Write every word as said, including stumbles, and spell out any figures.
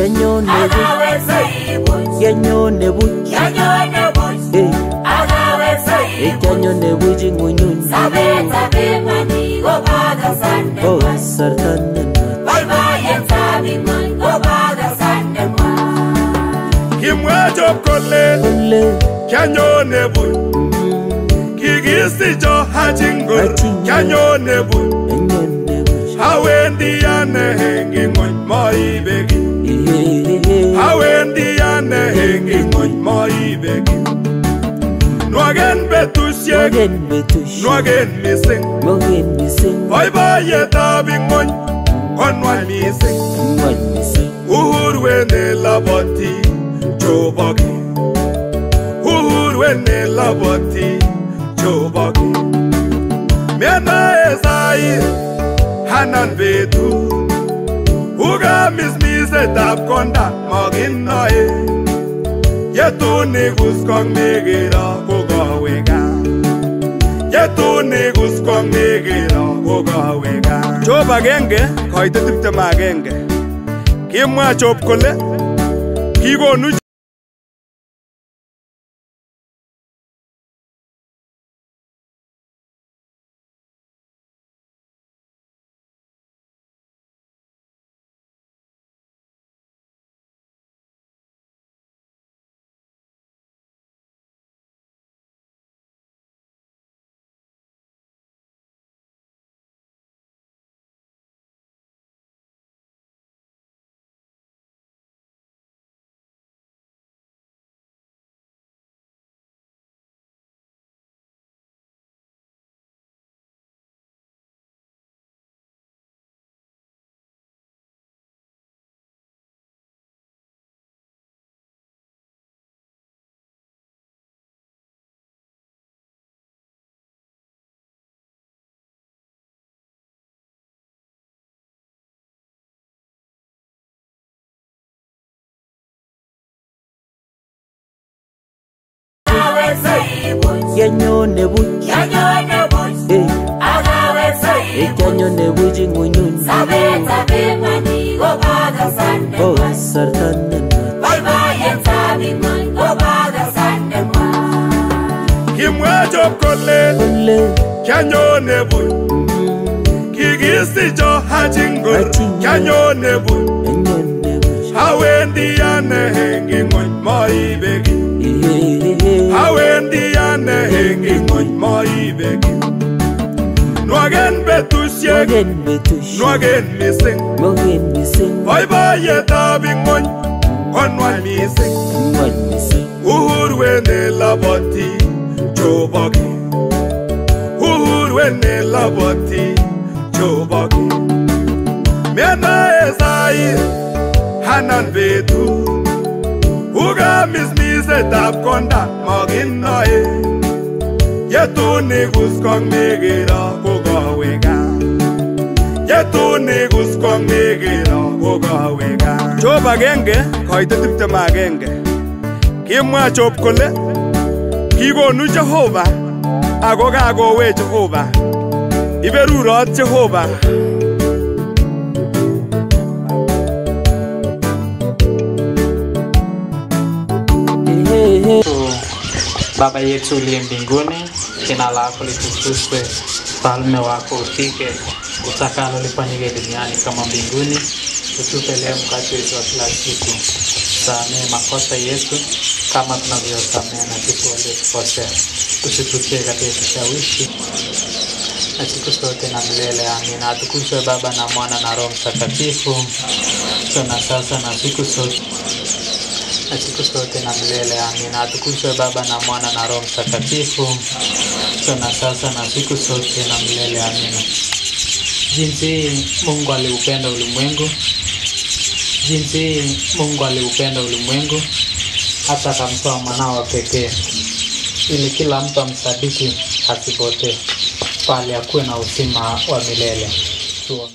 Kianyone buch, kianyone buch, kianyone buch, agawesa ibuch, kianyone buch ngunyuni. Sabeta bemani go bada sande, oh sartane mwa, bye bye entabi mwan go bada sande mwa. Kimwa job kole, kole, kianyone buch, kigisi jo hajingo, kianyone buch. Hawendi ane hengi ngoy moi begi, hawendi ane hengi ngoy moi begi. Nwagen betushek, nwagen missing, nwagen missing. Bye bye yetabi ngoy, konwa missing. Uhuru wene laboti, chobaki. Uhuru wene laboti, chobaki. Miena ezai. Hanan betu Uga mismise tap konda Magin noe Yetu nigus kong negira Uga wega Yetu nigus kong negira Uga wega Chop agenge Koite tiptem agenge Kimwa chop kole Kigonu Kianyone buch, kianyone buch, agawesa ibuch, kianyone buch ngunyuni. Sabeta bemani go bada sande, oh sartane mwa, bye bye entabi mwan go bada sande mwa. Kimwa job kole, kole, kianyone buch, kigisi jo hajingo, kianyone buch, hawendi ane hengi ngoy moi begi. Hawendi ane hengi ngoy moi begi. Nwagen betushek, nwagen missing, nwagen missing. Bye bye yetabi ngoy, konwa missing. Uhuru wene laboti, chobaki. Uhuru wene laboti, chobaki. Miena ezai, hanan betu Uga mismise tap konda Magin noe Yetu nigus kong negira Uga wega Yetu nigus kong negira Uga wega Chop agenge Koite tiptem agenge Kimwa chop kole Kigonu Jehova Ako kagowe Jehova Iberurot Jehova Baba yetu uliye mbinguni, jina lako litukuzwe, ufalme wako ufike, utakalo lifanyike duniani kama mbinguni. Utupe leo mkate wetu wa kila siku. Samehe makosa yetu kama tunavyosamehe na sisi waliotukosea. Usitutie katika kishawishi, na siku zote na milele. Amina. Atukuzwe Baba na Mwana na Roho Mtakatifu, na sasa na siku zote na siku zote na milele. Amina. Atukuzwe Baba na Mwana na Roho Mtakatifu, na sasa na siku zote na milele. Amina. Jinsi Mungu aliupenda ulimwengu, jinsi Mungu aliupenda ulimwengu hata akamtoa mwanao pekee, ili kila mtu amsadiki asipotee, bali akuwe na uzima wa milele.